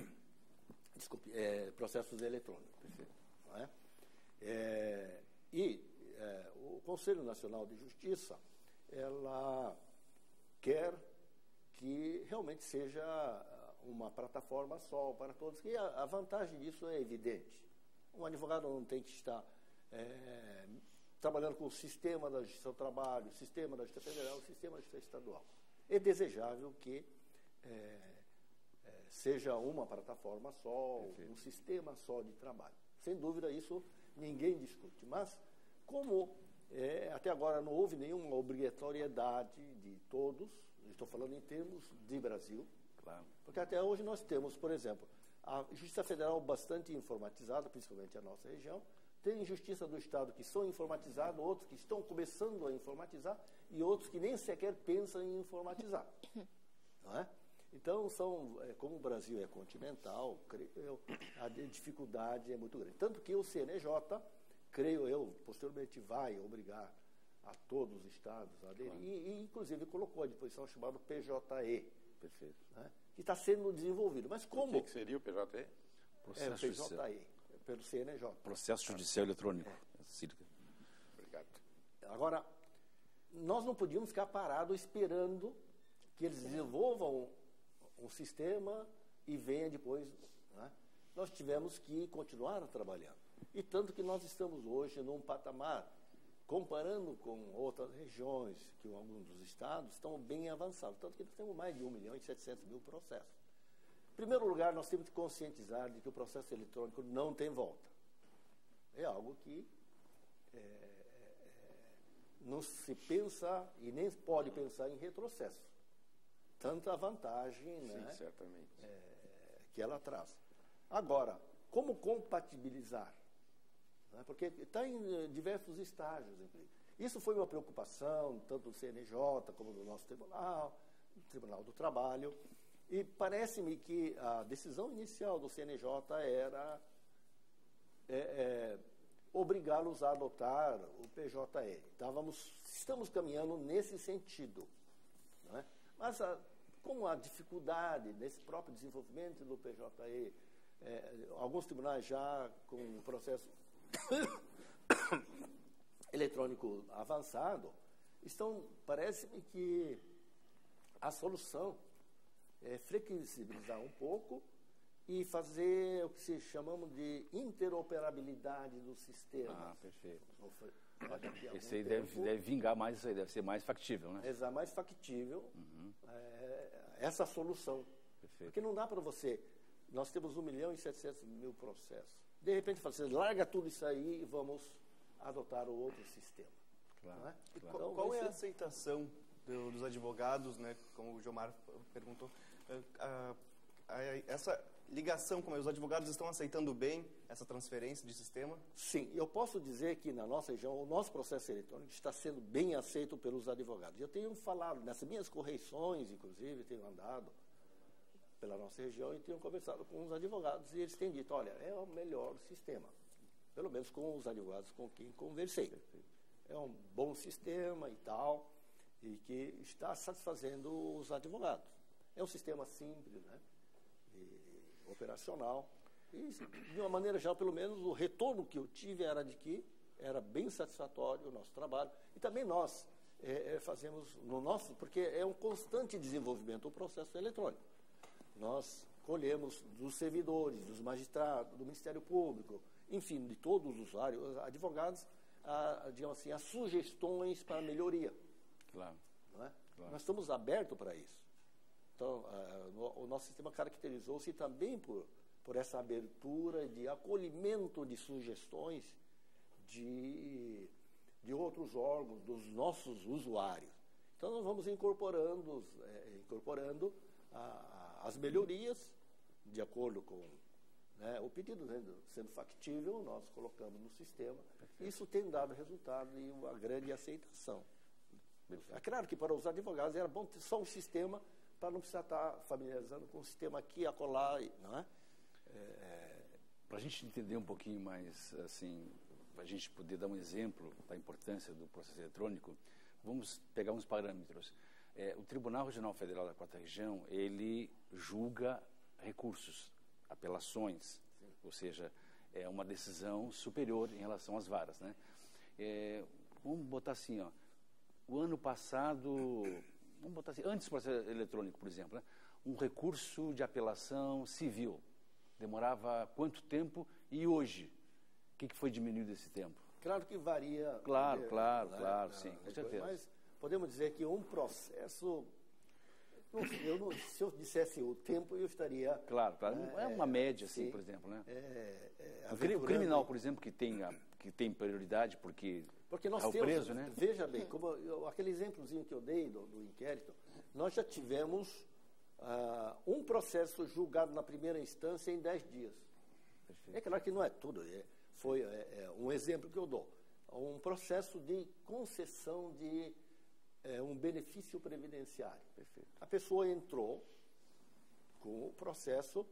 Desculpe, é, processos eletrônicos. Perfeito. Não é? É, e é, o Conselho Nacional de Justiça, ela quer que realmente seja uma plataforma só para todos, e a, a vantagem disso é evidente. Um advogado não tem que estar É, trabalhando com o sistema da Justiça do Trabalho, o sistema da Justiça Federal, o sistema da Justiça Estadual. É desejável que é, é, seja uma plataforma só, Perfeito. um sistema só de trabalho. Sem dúvida, isso ninguém discute. Mas, como é, até agora não houve nenhuma obrigatoriedade de todos, estou falando em termos de Brasil, claro. Porque até hoje nós temos, por exemplo, a Justiça Federal bastante informatizada, principalmente a nossa região. Tem justiça do Estado que são informatizados, outros que estão começando a informatizar e outros que nem sequer pensam em informatizar. Não é? Então, são, é, como o Brasil é continental, creio eu, a dificuldade é muito grande. Tanto que o C N J, creio eu, posteriormente vai obrigar a todos os estados a aderir, claro. e, e inclusive colocou à disposição o chamado P J E, Perfeito. Né? Que está sendo desenvolvido. Mas como? O que seria o P J E? É o P J E. Pelo C N J. Processo Judicial Eletrônico. É. Obrigado. Agora, nós não podíamos ficar parados esperando que eles desenvolvam um, um sistema e venha depois. Né? Nós tivemos que continuar trabalhando. E tanto que nós estamos hoje num patamar comparando com outras regiões, que alguns dos estados estão bem avançados, tanto que nós temos mais de um milhão e setecentos mil processos. Em primeiro lugar, nós temos que conscientizar de que o processo eletrônico não tem volta. É algo que é, é, não se pensa e nem pode pensar em retrocesso. Tanta vantagem, Sim, né, certamente. é, que ela traz. Agora, como compatibilizar? Né, porque está em diversos estágios. Isso foi uma preocupação, tanto do C N J como do nosso tribunal, do Tribunal do Trabalho, e parece-me que a decisão inicial do C N J era é, é, obrigá-los a adotar o P J E. Estávamos, estamos caminhando nesse sentido. Não é? Mas, a, como a dificuldade nesse próprio desenvolvimento do P J E, é, alguns tribunais já com o processo eletrônico avançado, estão, parece-me que a solução é flexibilizar um pouco e fazer o que se chamamos de interoperabilidade do sistema. Ah, perfeito. Esse aí deve, deve vingar mais, isso aí deve ser mais factível, né? É mais factível uhum. é, essa solução. Perfeito. Porque não dá para você... Nós temos um milhão e setecentos mil processos. De repente, você larga tudo isso aí e vamos adotar o outro sistema. Claro, não é? Claro. Então, qual é a ser... aceitação do, dos advogados, né, como o Gilmar perguntou, a, a, a, essa ligação, como os advogados estão aceitando bem essa transferência de sistema? Sim, eu posso dizer que na nossa região o nosso processo eletrônico está sendo bem aceito pelos advogados. Eu tenho falado, nessas minhas correições, inclusive, tenho andado pela nossa região e tenho conversado com os advogados e eles têm dito, olha, é o melhor sistema, pelo menos com os advogados com quem conversei. É um bom sistema e tal, e que está satisfazendo os advogados. É um sistema simples, né, e operacional, e de uma maneira geral, pelo menos, o retorno que eu tive era de que era bem satisfatório o nosso trabalho, e também nós é, é, fazemos no nosso, porque é um constante desenvolvimento o processo eletrônico. Nós colhemos dos servidores, dos magistrados, do Ministério Público, enfim, de todos os usuários, advogados, a, digamos assim, as sugestões para melhoria. Claro. Não é? Claro. Nós estamos abertos para isso. Então, a, no, o nosso sistema caracterizou-se também por, por essa abertura de acolhimento de sugestões de, de outros órgãos, dos nossos usuários. Então, nós vamos incorporando, é, incorporando a, as melhorias, de acordo com, né, o pedido, né, sendo factível, nós colocamos no sistema. Perfeito. Isso tem dado resultado e uma grande aceitação. Perfeito. É claro que para os advogados era bom ter só um sistema para não precisar estar familiarizando com o sistema aqui, acolá, não é? é... Para a gente entender um pouquinho mais, assim, para a gente poder dar um exemplo da importância do processo eletrônico, vamos pegar uns parâmetros. É, o Tribunal Regional Federal da Quarta Região, ele julga recursos, apelações, Sim. ou seja, é uma decisão superior em relação às varas, né? É, vamos botar assim, ó, o ano passado, vamos botar assim, antes do processo eletrônico, por exemplo, né? Um recurso de apelação civil demorava quanto tempo e hoje? O que, que foi diminuído esse tempo? Claro que varia. Claro, né, claro, né, claro, né, sim, com certeza. Mas podemos dizer que um processo, não, eu não, se eu dissesse o tempo, eu estaria... Claro, claro. Não é uma média, assim, sim, por exemplo, né? É, é, o, cri, o criminal, por exemplo, que tem, a, que tem prioridade porque, porque nós é o temos, preso, né? Veja bem, como eu, aquele exemplozinho que eu dei do, do inquérito, nós já tivemos uh, um processo julgado na primeira instância em dez dias. Perfeito. É claro que não é tudo, é, foi é, é um exemplo que eu dou. Um processo de concessão de é, um benefício previdenciário. Perfeito. A pessoa entrou com o processo,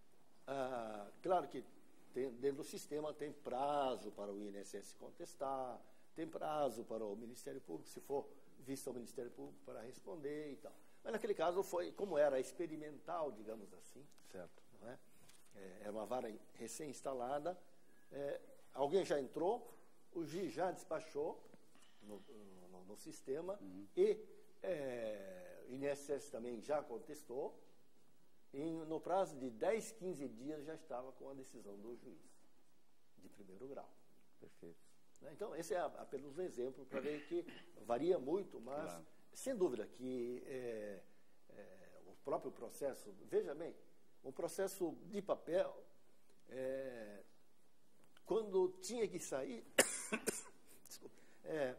ah, claro que tem, dentro do sistema tem prazo para o I N S S contestar, tem prazo para o Ministério Público, se for visto ao Ministério Público, para responder e tal. Mas naquele caso foi, como era experimental, digamos assim, certo. Não é? É, era uma vara recém-instalada, é, alguém já entrou, o juiz já despachou no, no, no sistema uhum. e é, o I N S S também já contestou. Em, no prazo de dez, quinze dias já estava com a decisão do juiz de primeiro grau. Perfeito. Né? Então, esse é apenas um exemplo para ver que varia muito, mas, claro, sem dúvida que é, é, o próprio processo, veja bem, o processo de papel, é, quando tinha que sair, desculpa, é,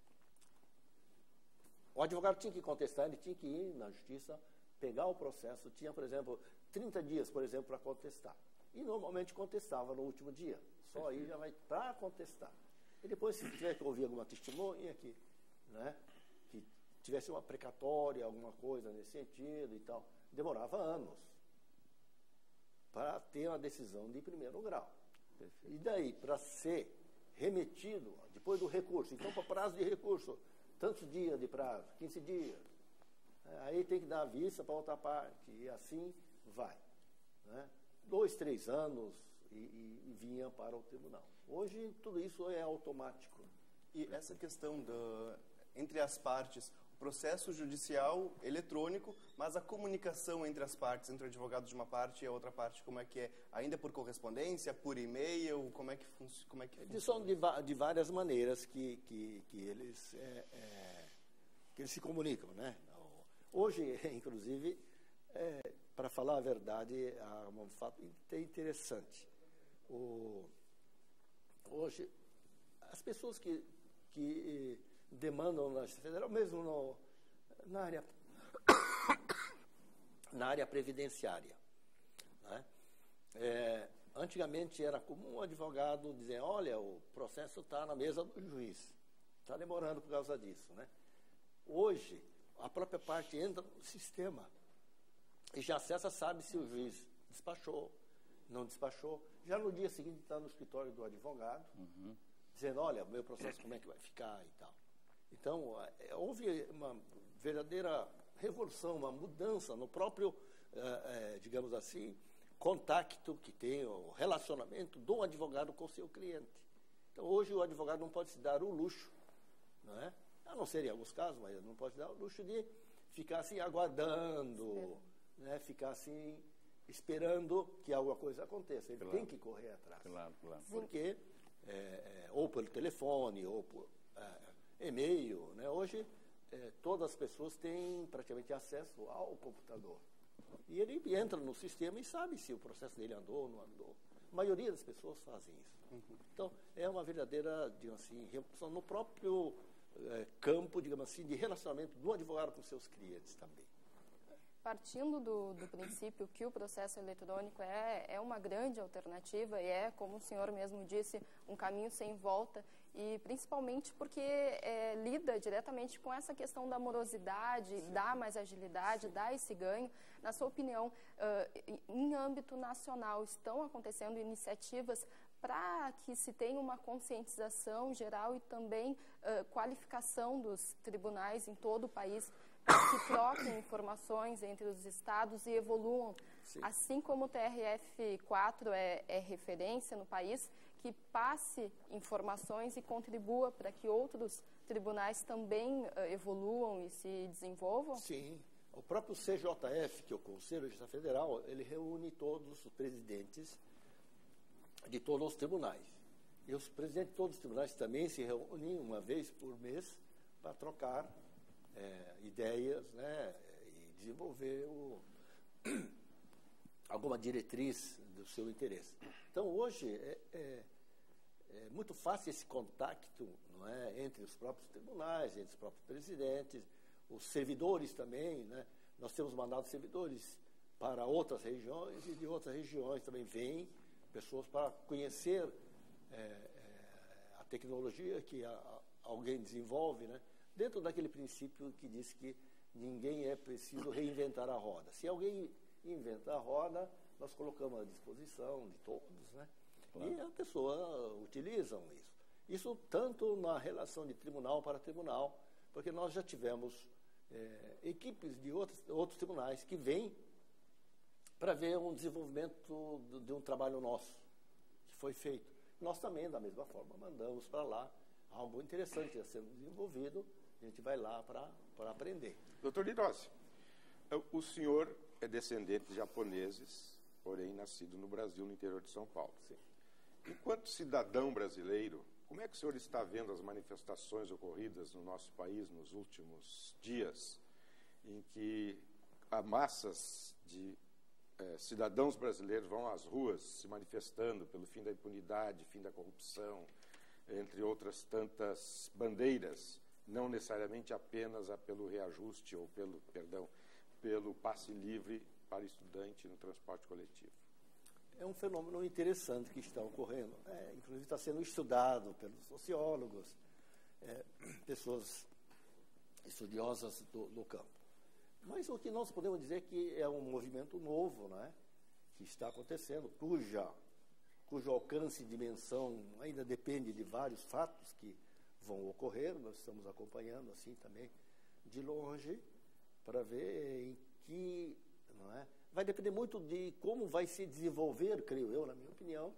o advogado tinha que contestar, ele tinha que ir na justiça, pegar o processo, tinha, por exemplo, trinta dias, por exemplo, para contestar. E normalmente contestava no último dia. Só aí já vai para contestar. E depois, se tiver que ouvir alguma testemunha que, né, que tivesse uma precatória, alguma coisa nesse sentido e tal, demorava anos para ter uma decisão de primeiro grau. Perfeito. E daí, para ser remetido, depois do recurso, então, para prazo de recurso, tantos dias de prazo, quinze dias, aí tem que dar a vista para outra parte, e assim vai. Né? Dois, três anos e, e, e vinha para o tribunal. Hoje, tudo isso é automático. E essa questão do, entre as partes, o processo judicial eletrônico, mas a comunicação entre as partes, entre o advogado de uma parte e a outra parte, como é que é? Ainda por correspondência, por e-mail, como é que, fun como é que funciona? São de, de várias maneiras que, que, que, eles, é, é, que eles se comunicam, né? Hoje, inclusive, é, para falar a verdade, há um fato interessante. O, hoje, as pessoas que, que demandam na Justiça Federal, mesmo no, na, área, na área previdenciária, né? É, antigamente era comum um advogado dizer, olha, o processo está na mesa do juiz, está demorando por causa disso, né? Hoje, a própria parte entra no sistema e já acessa, sabe se o juiz despachou, não despachou. Já no dia seguinte está no escritório do advogado, uhum, dizendo, olha, meu processo como é que vai ficar e tal. Então, é, houve uma verdadeira revolução, uma mudança no próprio, é, é, digamos assim, contato que tem, o relacionamento do advogado com o seu cliente. Então, hoje o advogado não pode se dar o luxo, não é? A não ser em alguns casos, mas não pode dar o luxo de ficar assim aguardando, né? Ficar assim esperando que alguma coisa aconteça. Ele, claro, tem que correr atrás. Claro, claro. Porque, é, é, ou pelo telefone, ou por é, e-mail, né? Hoje, é, todas as pessoas têm praticamente acesso ao computador. E ele entra no sistema e sabe se o processo dele andou ou não andou. A maioria das pessoas fazem isso. Uhum. Então, é uma verdadeira, digamos assim, revolução no próprio é, campo, digamos assim, de relacionamento do advogado com seus clientes também. Partindo do, do princípio que o processo eletrônico é, é uma grande alternativa e é, como o senhor mesmo disse, um caminho sem volta, e principalmente porque é, lida diretamente com essa questão da morosidade, sim, dá mais agilidade, sim, dá esse ganho. Na sua opinião, uh, em âmbito nacional, estão acontecendo iniciativas para que se tenha uma conscientização geral e também uh, qualificação dos tribunais em todo o país, que troquem informações entre os estados e evoluam, sim, assim como o T R F quatro é, é referência no país, que passe informações e contribua para que outros tribunais também uh, evoluam e se desenvolvam? Sim. O próprio C J F, que é o Conselho de Justiça Federal, ele reúne todos os presidentes de todos os tribunais. E os presidentes de todos os tribunais também se reúnem uma vez por mês para trocar É, ideias, né, e desenvolver o, alguma diretriz do seu interesse. Então, hoje, é, é, é muito fácil esse contato, não é, entre os próprios tribunais, entre os próprios presidentes, os servidores também, né? Nós temos mandado servidores para outras regiões e de outras regiões também vêm pessoas para conhecer é, é, a tecnologia que a, a, alguém desenvolve, né? Dentro daquele princípio que diz que ninguém é preciso reinventar a roda. Se alguém inventa a roda, nós colocamos à disposição de todos, né? Claro. E a pessoa utilizam isso. Isso tanto na relação de tribunal para tribunal, porque nós já tivemos é, equipes de outros, outros tribunais que vêm para ver um desenvolvimento de, de um trabalho nosso, que foi feito. Nós também, da mesma forma, mandamos para lá algo interessante a ser desenvolvido. A gente vai lá para aprender. Doutor Hirose, o senhor é descendente de japoneses, porém nascido no Brasil, no interior de São Paulo. Sim. Enquanto cidadão brasileiro, como é que o senhor está vendo as manifestações ocorridas no nosso país nos últimos dias, em que há massas de eh, cidadãos brasileiros vão às ruas se manifestando pelo fim da impunidade, fim da corrupção, entre outras tantas bandeiras, não necessariamente apenas a pelo reajuste ou pelo, perdão, pelo passe livre para estudante no transporte coletivo? É um fenômeno interessante que está ocorrendo. É, inclusive está sendo estudado pelos sociólogos, é, pessoas estudiosas do, do campo. Mas o que nós podemos dizer é que é um movimento novo, né, que está acontecendo, cuja, cujo alcance e dimensão ainda depende de vários fatos que vão ocorrer. Nós estamos acompanhando assim também de longe para ver em que... Não é? Vai depender muito de como vai se desenvolver, creio eu, na minha opinião,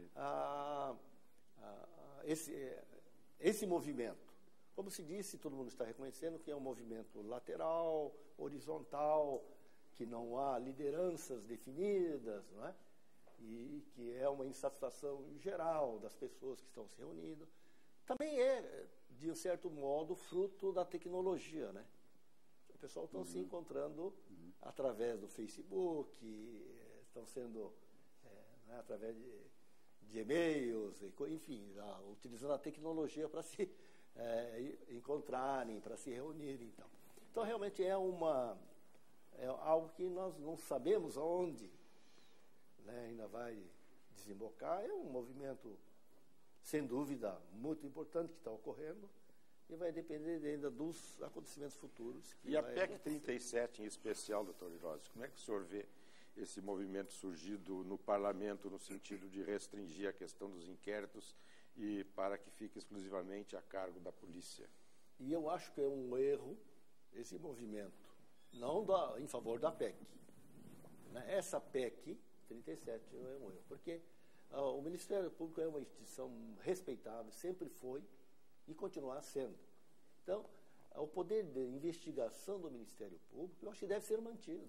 a, a, a esse, esse movimento. Como se disse, todo mundo está reconhecendo que é um movimento lateral, horizontal, que não há lideranças definidas, não é? E que é uma insatisfação geral das pessoas que estão se reunindo. Também é, de um certo modo, fruto da tecnologia, né? O pessoal está uhum. se encontrando uhum. através do Facebook, estão sendo é, né, através de, de e-mails, enfim, a, utilizando a tecnologia para se é, encontrarem, para se reunirem. Então. então, realmente é, uma, é algo que nós não sabemos aonde, né, ainda vai desembocar. É um movimento, sem dúvida, muito importante que está ocorrendo. E vai depender ainda dos acontecimentos futuros. E a P E C trinta e sete, em especial, doutor Irósio, como é que o senhor vê esse movimento surgido no parlamento no sentido de restringir a questão dos inquéritos e para que fique exclusivamente a cargo da polícia? E eu acho que é um erro esse movimento, não da, em favor da P E C. Né? Essa P E C trinta e sete é um erro, porque ah, o Ministério Público é uma instituição respeitável, sempre foi, e continuar sendo. Então, o poder de investigação do Ministério Público, eu acho que deve ser mantido.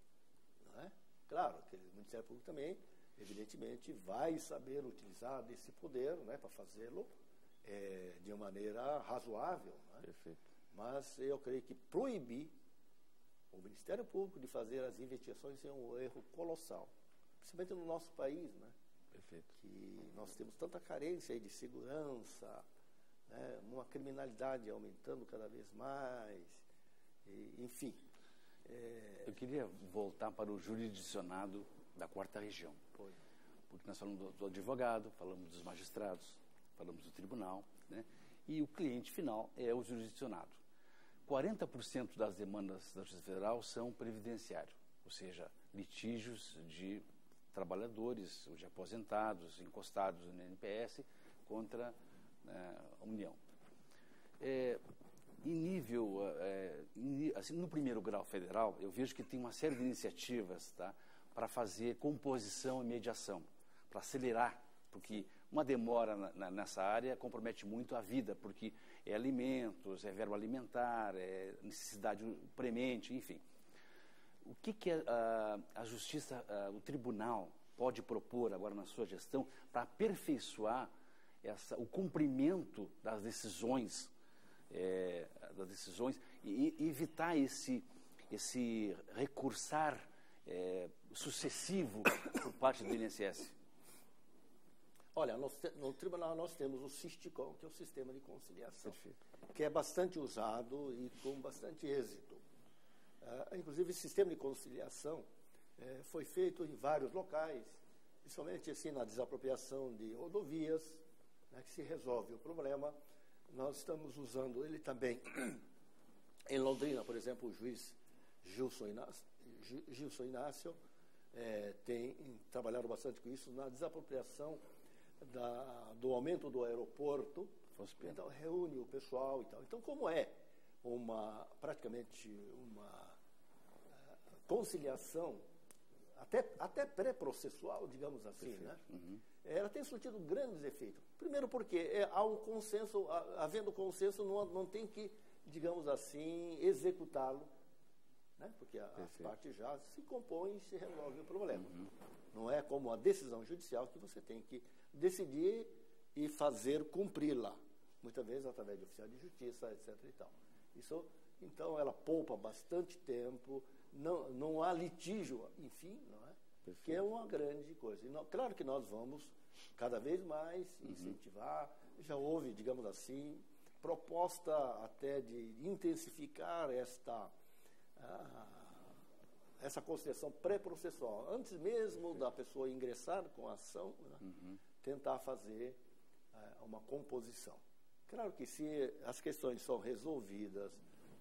Não é? Claro, que o Ministério Público também, evidentemente, vai saber utilizar desse poder, né, para fazê-lo é, de uma maneira razoável. Né? Perfeito. Mas eu creio que proibir o Ministério Público de fazer as investigações é um erro colossal, principalmente no nosso país, né? Perfeito. Que nós temos tanta carência aí de segurança, né, uma criminalidade aumentando cada vez mais, e, enfim. É... Eu queria voltar para o jurisdicionado da quarta região, Foi. porque nós falamos do, do advogado, falamos dos magistrados, falamos do tribunal, né, e o cliente final é o jurisdicionado. quarenta por cento das demandas da Justiça Federal são previdenciário, ou seja, litígios de trabalhadores, ou de aposentados, encostados no I N P S, contra a União. É, em nível, é, em, assim, no primeiro grau federal, eu vejo que tem uma série de iniciativas, tá, para fazer composição e mediação, para acelerar, porque uma demora na, na, nessa área compromete muito a vida, porque é alimentos, é verbo alimentar, é necessidade premente, enfim. O que, que a, a Justiça, a, o Tribunal pode propor agora na sua gestão para aperfeiçoar Essa, o cumprimento das decisões, é, das decisões e, e evitar esse, esse recursar é, sucessivo por parte do I N S S? Olha, nós te, no tribunal nós temos o SISTICOM, que é o Sistema de Conciliação, Perfeito. que é bastante usado e com bastante êxito. Uh, inclusive, esse sistema de conciliação uh, foi feito em vários locais, principalmente assim, na desapropriação de rodovias, né, que se resolve o problema. Nós estamos usando ele também em Londrina, por exemplo, o juiz Gilson Inácio, Gilson Inácio é, tem trabalhado bastante com isso, na desapropriação da, do aumento do aeroporto. Então, reúne o pessoal e tal. Então, como é uma, praticamente uma uh, conciliação até, até pré-processual, digamos assim, né? Uhum. Ela tem surtido grandes efeitos. Primeiro porque é, há um consenso, havendo consenso, não, não tem que, digamos assim, executá-lo, né? Porque a, as partes já se compõem e se resolve o problema. Uhum. Não é como a decisão judicial que você tem que decidir e fazer cumpri-la, muitas vezes através de oficial de justiça, etc. E tal. Isso, então, ela poupa bastante tempo, não, não há litígio, enfim, não é? Perfeito. Que é uma grande coisa. E não, claro que nós vamos cada vez mais incentivar, uhum. já houve, digamos assim, proposta até de intensificar esta, ah, essa concessão pré-processual, antes mesmo Perfeito. Da pessoa ingressar com a ação, né? uhum. tentar fazer ah, uma composição. Claro que se as questões são resolvidas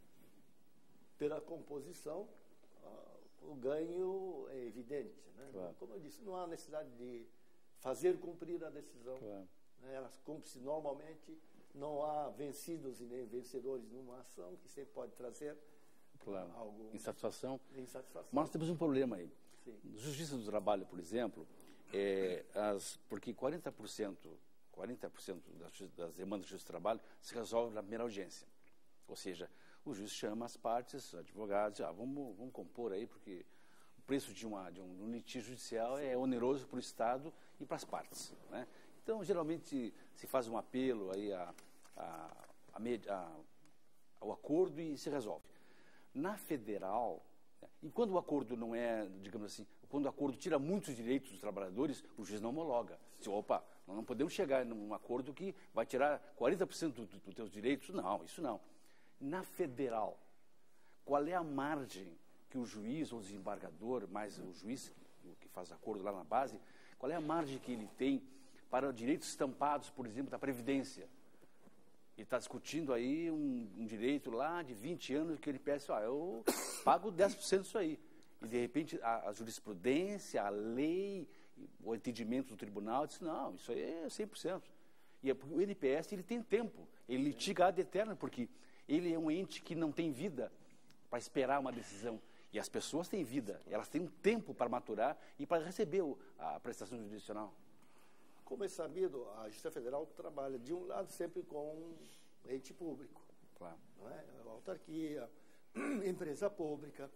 pela composição, ah, o ganho é evidente. Né? Claro. Como eu disse, não há necessidade de fazer cumprir a decisão. Claro. Né? Elas cumprem-se normalmente, não há vencidos e nem vencedores numa ação, que sempre pode trazer claro. algo... Insatisfação. Insatisfação. Mas nós temos um problema aí. Sim. Justiça do Trabalho, por exemplo, é, as, porque quarenta por cento, quarenta por cento das, das demandas de justiça do trabalho se resolve na primeira audiência. Ou seja, o juiz chama as partes, advogados, ah, vamos, vamos compor aí, porque o preço de, uma, de um, um litígio judicial Sim. é oneroso para o Estado e para as partes. Né? Então, geralmente, se faz um apelo aí a, a, a, a, ao acordo e se resolve. Na federal, e quando o acordo não é, digamos assim, quando o acordo tira muitos direitos dos trabalhadores, o juiz não homologa. Diz, opa, nós não podemos chegar num acordo que vai tirar quarenta por cento dos do teus direitos. Não, isso não. Na federal, qual é a margem que o juiz ou o desembargador, mais o juiz que faz acordo lá na base, qual é a margem que ele tem para direitos estampados, por exemplo, da Previdência? Ele está discutindo aí um, um direito lá de vinte anos que ele pensa, ah, eu pago dez por cento disso aí. E, de repente, a, a jurisprudência, a lei, o entendimento do tribunal diz, não, isso aí é cem por cento. E o N P S, ele tem tempo, ele litiga ad eterno, porque ele é um ente que não tem vida para esperar uma decisão. E as pessoas têm vida, elas têm um tempo para maturar e para receber o, a prestação judicional. Como é sabido, a Justiça Federal trabalha, de um lado, sempre com ente público. Claro. Não é? Autarquia, empresa pública.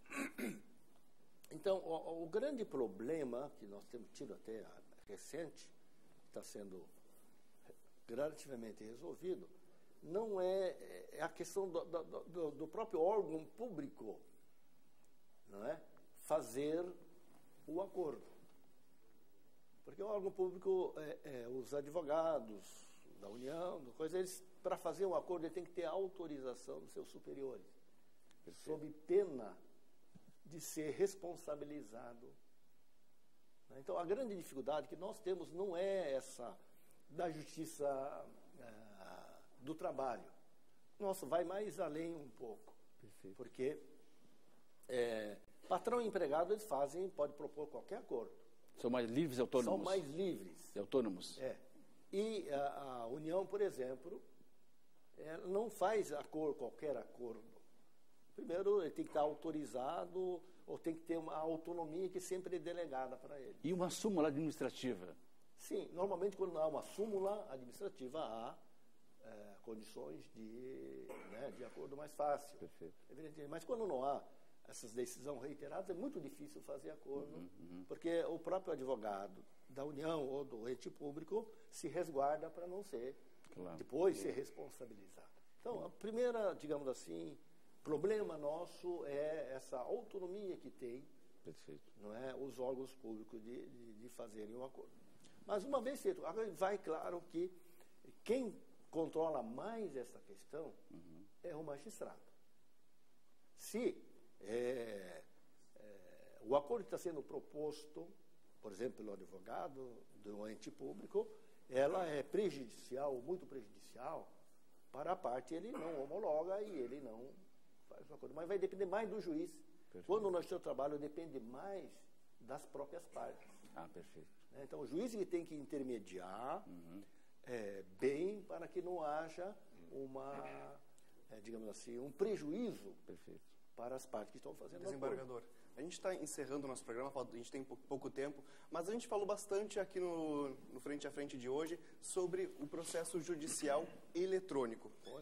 Então, o, o grande problema que nós temos tido até recente, está sendo gradativamente resolvido, não é, é a questão do, do, do, do próprio órgão público, não é? Fazer o acordo. Porque o órgão público, é, é, os advogados da União, coisa, eles, para fazer um acordo, ele tem que ter a autorização dos seus superiores, Perfeito. Sob pena de ser responsabilizado. Então, a grande dificuldade que nós temos não é essa da justiça ah, do trabalho. Nossa, vai mais além um pouco. Perfeito. Porque é, patrão e empregado, eles fazem, pode propor qualquer acordo. São mais livres e autônomos. São mais livres. E autônomos. É. E a, a União, por exemplo, é, não faz acordo, qualquer acordo. Primeiro, ele tem que estar autorizado ou tem que ter uma autonomia que sempre é delegada para ele. E uma súmula administrativa? Sim, normalmente quando há uma súmula administrativa, há é, condições de, né, de acordo mais fácil. Perfeito. Evidentemente. Mas quando não há essas decisões reiteradas, é muito difícil fazer acordo, uhum, uhum. porque o próprio advogado da União ou do ente público se resguarda para não ser, claro. Depois ser responsabilizado. Então, a primeira, digamos assim, problema nosso é essa autonomia que tem, Perfeito. Não é, os órgãos públicos de, de, de fazerem um acordo. Mas uma vez feito, agora vai claro que quem controla mais essa questão uhum. é o magistrado. Se é, é, o acordo está sendo proposto, por exemplo, pelo advogado do ente público, ela é prejudicial, muito prejudicial, para a parte ele não homologa e ele não faz o acordo. Mas vai depender mais do juiz. Perfeito. Quando o nosso trabalho depende mais das próprias partes. Ah, perfeito. Então, o juiz que tem que intermediar uhum. é, bem para que não haja uma, é, digamos assim, um prejuízo perfeito. Para as partes que estão fazendo o Desembargador, a gente está encerrando o nosso programa, a gente tem pouco tempo, mas a gente falou bastante aqui no, no Frente a Frente de hoje sobre o processo judicial eletrônico. Pois é.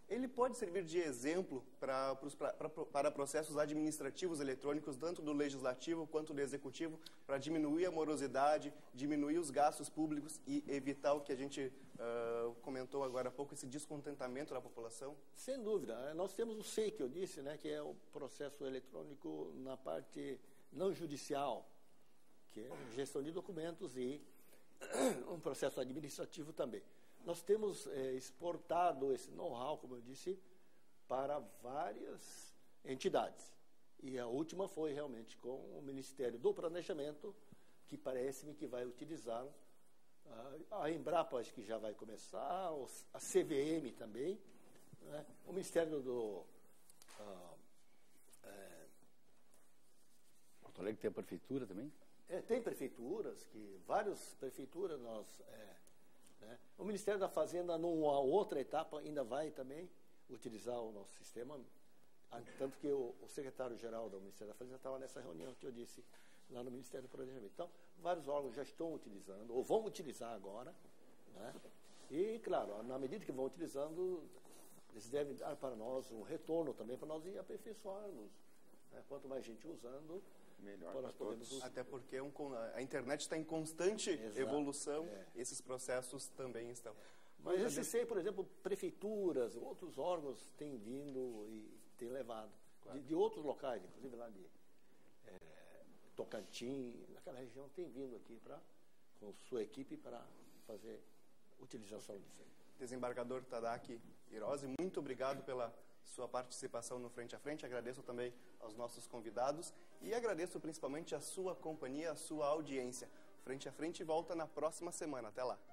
ele pode servir de exemplo para, para, para processos administrativos eletrônicos, tanto do Legislativo quanto do Executivo, para diminuir a morosidade, diminuir os gastos públicos e evitar o que a gente uh, comentou agora há pouco, esse descontentamento da população? Sem dúvida. Nós temos o S E I, que eu disse, né, que é o processo eletrônico na parte não judicial, que é gestão de documentos e um processo administrativo também. Nós temos é, exportado esse know-how, como eu disse, para várias entidades. E a última foi realmente com o Ministério do Planejamento, que parece-me que vai utilizar. A Embrapa, acho que já vai começar, a C V M também, né? O Ministério do... Ah, é, Porto Alegre tem a prefeitura também? É, tem prefeituras, que várias prefeituras nós... É, né? O Ministério da Fazenda, numa outra etapa, ainda vai também utilizar o nosso sistema, tanto que o, o secretário-geral do Ministério da Fazenda estava nessa reunião que eu disse, lá no Ministério do Planejamento. Então, vários órgãos já estão utilizando, ou vão utilizar agora, né? E, claro, na medida que vão utilizando, eles devem dar para nós um retorno também, para nós ir aperfeiçoarmos. Né? Quanto mais gente usando, melhor nós podemos usar. Até porque um, a internet está em constante Exato. evolução, é. Esses processos também estão. Mas esse S E I, por exemplo, prefeituras, outros órgãos têm vindo e têm levado. Claro. De, de outros locais, inclusive lá de é, Tocantins, naquela região, tem vindo aqui pra, com sua equipe para fazer utilização disso aí. Desembargador Tadaaki Hirose, muito obrigado pela sua participação no Frente a Frente. Agradeço também aos nossos convidados e agradeço principalmente a sua companhia, a sua audiência. Frente a Frente volta na próxima semana. Até lá.